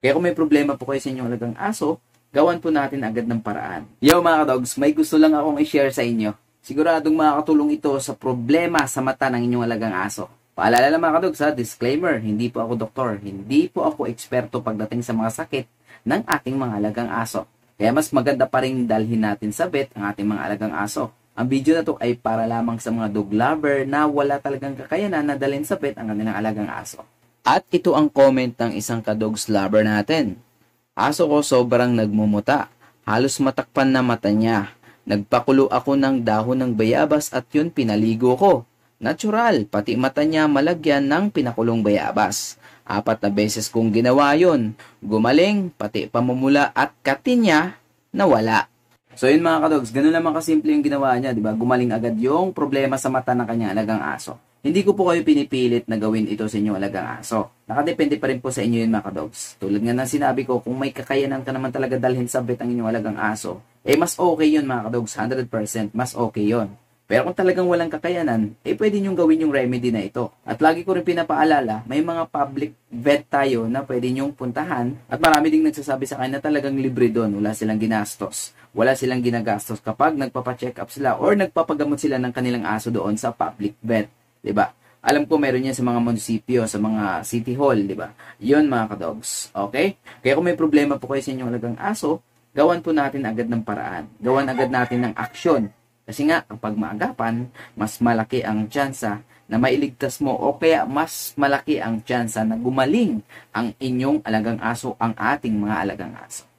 Kaya kung may problema po kayo sa inyong alagang aso, gawan po natin agad ng paraan. Yo mga kadogs, may gusto lang akong i-share sa inyo. Siguradong makakatulong ito sa problema sa mata ng inyong alagang aso. Paalala lang mga kadogs ha, disclaimer, hindi po ako doktor, hindi po ako eksperto pagdating sa mga sakit ng ating mga alagang aso. Kaya mas maganda pa rin dalhin natin sa vet ang ating mga alagang aso. Ang video na to ay para lamang sa mga dog lover na wala talagang kakayanan na dalhin sa vet ang kanilang alagang aso. At ito ang comment ng isang kadogs lover natin. Aso ko sobrang nagmumuta. Halos matakpan na mata niya. Nagpakulo ako ng dahon ng bayabas at yun pinaligo ko. Natural, pati mata niya malagyan ng pinakulong bayabas. 4 na beses kong ginawa yun. Gumaling, pati pamumula at katin niya nawala. So yun mga kadogs, ganun naman kasimple yung ginawa niya, di ba? Gumaling agad yung problema sa mata ng kanyang alagang aso. Hindi ko po kayo pinipilit na gawin ito sa inyong alagang aso. Nakadepende pa rin po sa inyo yun mga kadogs. Tulad nga ng sinabi ko, kung may kakayanan ka naman talaga dalhin sa vet ang inyong alagang aso, mas okay yun mga kadogs, 100%, mas okay yun. Pero kung talagang walang kakayanan, pwede nyong gawin yung remedy na ito. At lagi ko rin pinapaalala, may mga public vet tayo na pwede nyong puntahan. At marami ding nagsasabi sa akin na talagang libre doon. Wala silang ginastos. Wala silang ginagastos kapag nagpapacheck up sila or nagpapagamot sila ng kanilang aso doon sa public vet. Diba? Alam ko meron yan sa mga munisipyo, sa mga city hall, diba? Yun mga kadogs. Okay? Kaya kung may problema po kayo sa inyong alagang aso, gawan po natin agad ng paraan. Gawan agad natin ng aksyon. Kasi nga, kapag maagapan, mas malaki ang tsansa na mailigtas mo o kaya mas malaki ang tsansa na gumaling ang inyong alagang aso, ang ating mga alagang aso.